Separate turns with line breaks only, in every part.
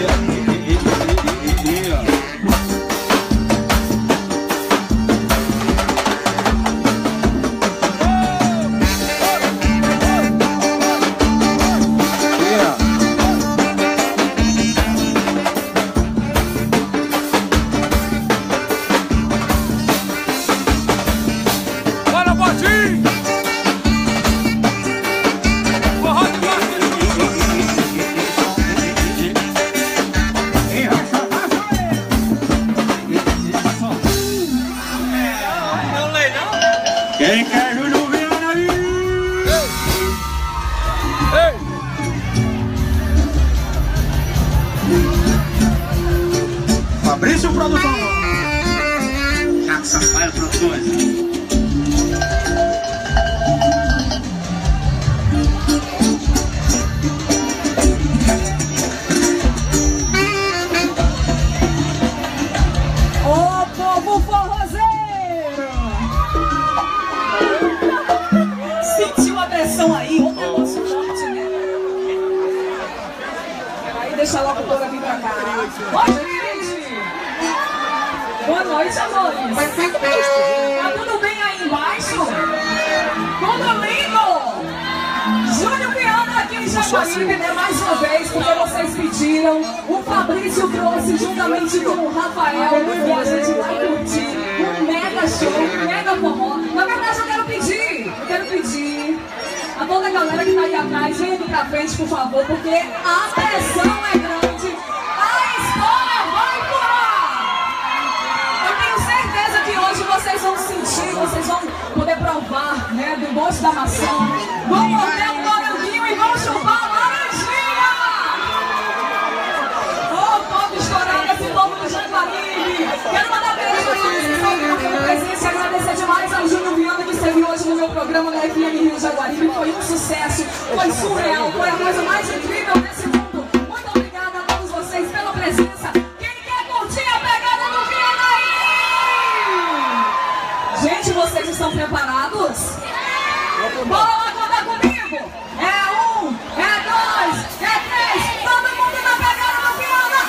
Quem quer Júlio Viana aí? Ei! Fabrício Produção. Chaco Sampaio Produções.
Deixa logo o povo vir pra cá. Oi, gente! Boa noite, amores. Tá tudo bem aí embaixo? Tudo lindo! Júlio Viana aqui em Jaguaribe, né? Mais uma vez, porque vocês pediram. O Fabrício trouxe juntamente com o Rafael e a gente vai curtir um mega show, um mega forró. Na verdade, eu quero pedir a toda a galera que tá aí atrás, vem aqui pra frente, por favor, porque a pressão é grande, a escola vai voar! Eu tenho certeza que hoje vocês vão sentir, vocês vão poder provar, né, do gosto da maçã, vão morder um moranguinho e vão chupar a laranjinha! Ô, povo estourado, esse povo do Jaguaribe! Quero mandar beijo pra todos que estão aqui pela presença e agradecer demais ao Júlio Viana que esteve hoje no meu programa da FM Rio Jaguaribe. Foi um sucesso, foi surreal, foi a coisa mais incrível desse mundo. Muito obrigada a todos vocês pela presença. Quem quer curtir a pegada do Viana aí? Gente, vocês estão preparados? Bora lá contar comigo! É 1, é 2, é 3, todo mundo na pegada do Viana!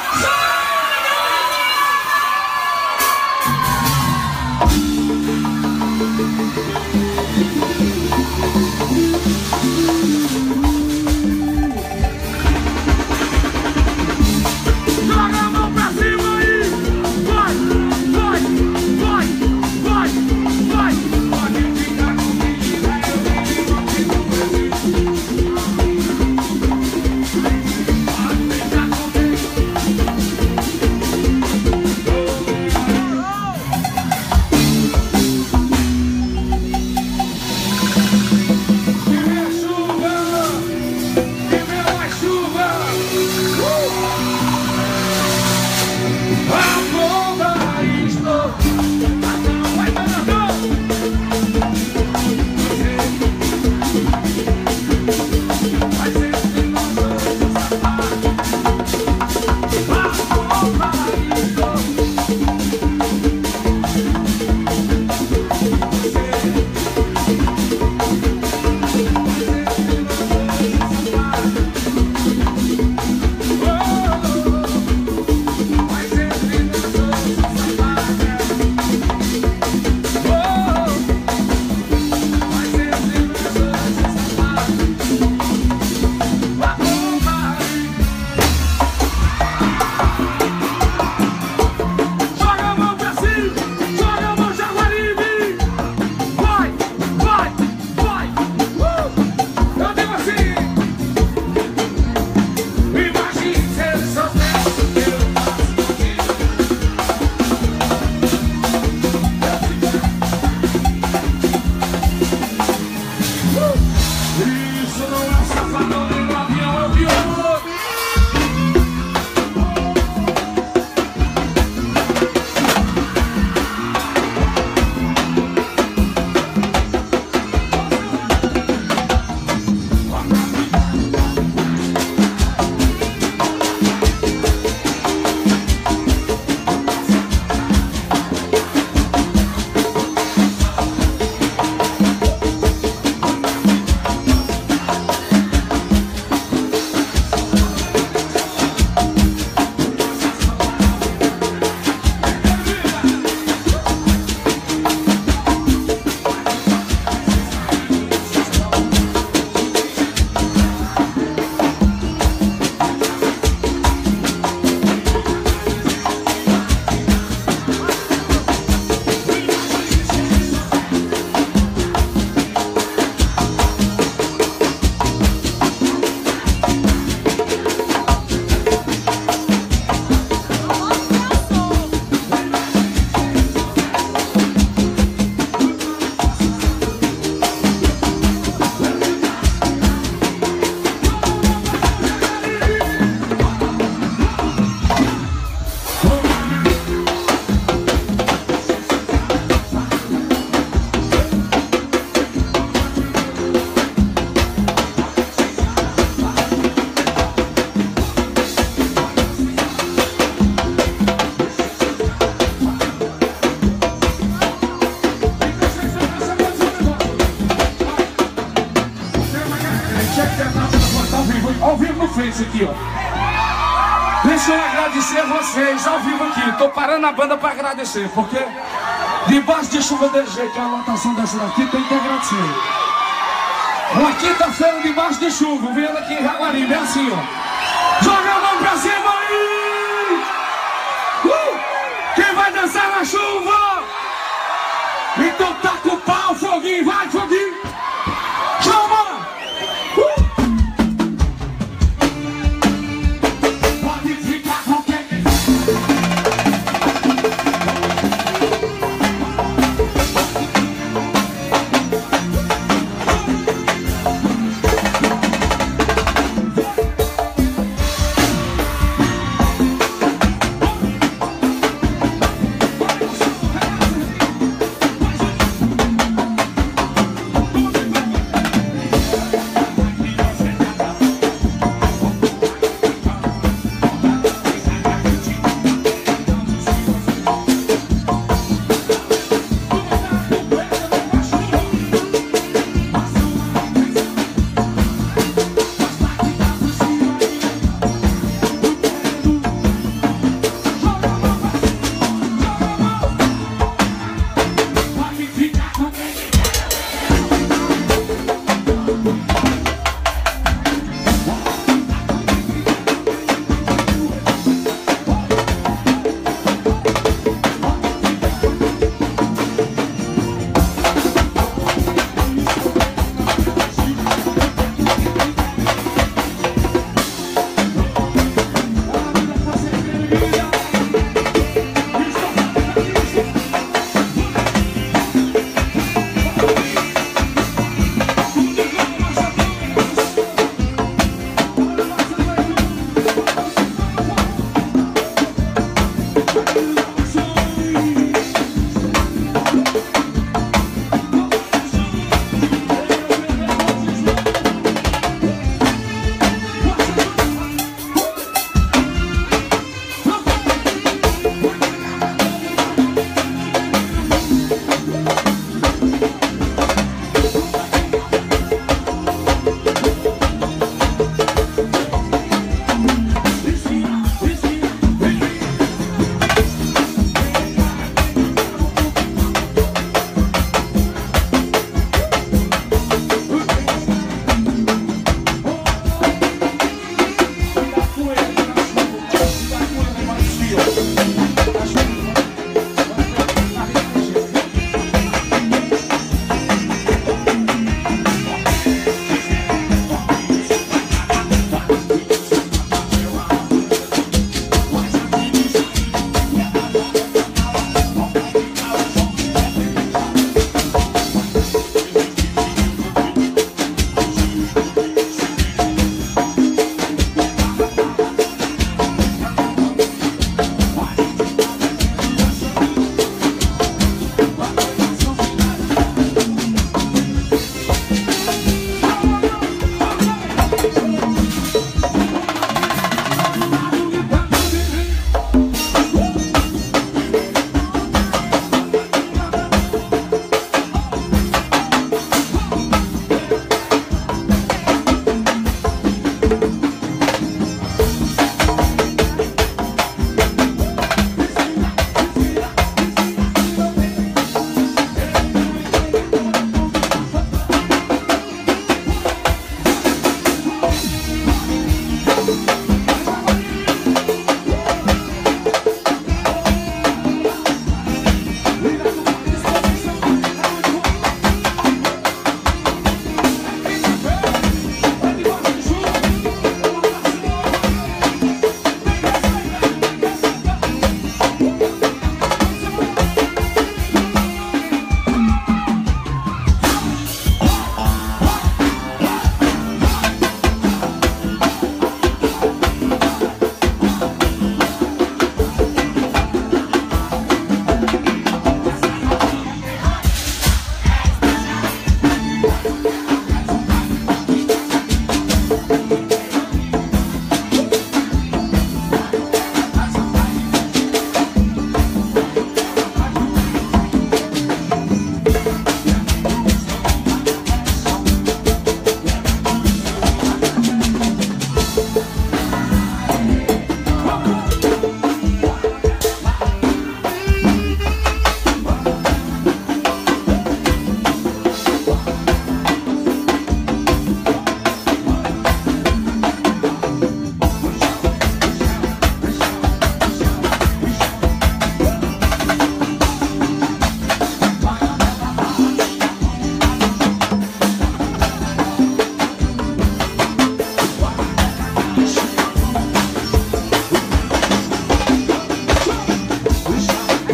isso aqui, ó. Deixa eu agradecer vocês ao vivo aqui. Tô parando a banda pra agradecer, porque debaixo de chuva desse jeito, a lotação dessa daqui, tem que agradecer. Uma quinta-feira debaixo de chuva, vendo aqui em Jaguaribe, é assim, ó. Joga a mão pra cima aí! Quem vai dançar na chuva? Então tá com o pau, foguinho, vai, foguinho! Chama! Pode ficar com quem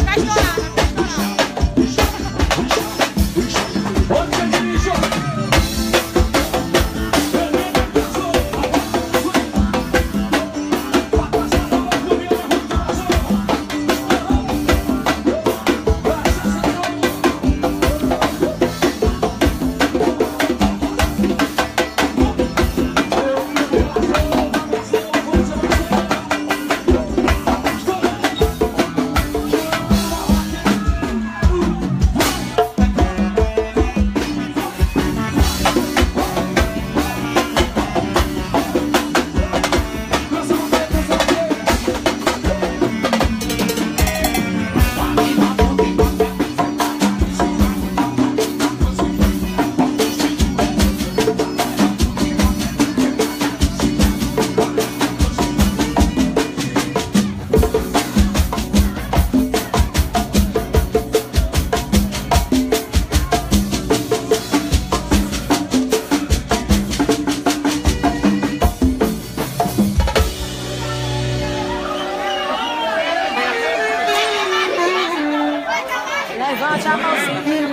Levante a mãozinha.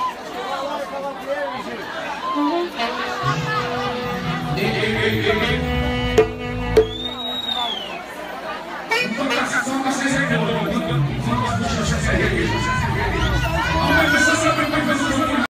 Ei, ei, ei, ei.